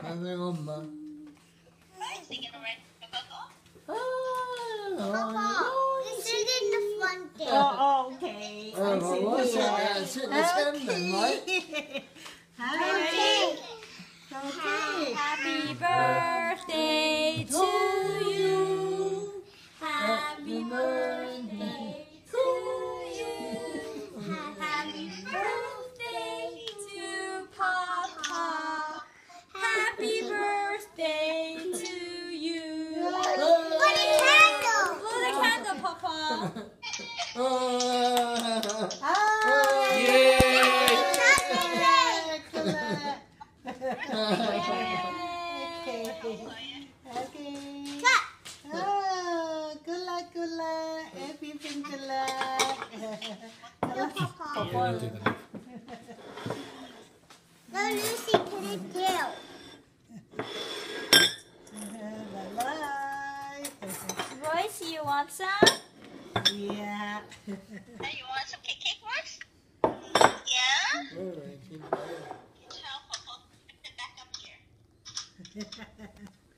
아는 엄마. You sit in the front there. Oh, okay. I sit Okay. Happy birthday to you. Happy birthday to you. Happy birthday to Papa. Happy birthday to you. Blow the candle. Blow the candle, Papa. Good luck. Everything good luck. No, Lucy, put it down. Bye-bye. Royce, you want some? Yeah. You want some cake first? Yeah? Tell Poh Poh to put it back up here.